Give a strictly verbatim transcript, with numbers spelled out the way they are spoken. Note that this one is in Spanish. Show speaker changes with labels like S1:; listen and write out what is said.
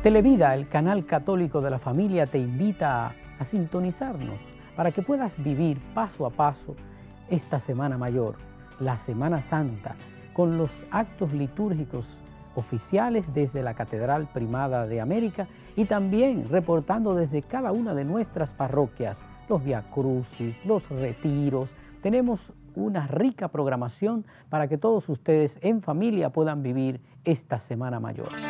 S1: Televida, el canal católico de la familia, te invita a, a sintonizarnos para que puedas vivir paso a paso esta Semana Mayor, la Semana Santa, con los actos litúrgicos oficiales desde la Catedral Primada de América y también reportando desde cada una de nuestras parroquias los viacrucis, los retiros. Tenemos una rica programación para que todos ustedes en familia puedan vivir esta Semana Mayor.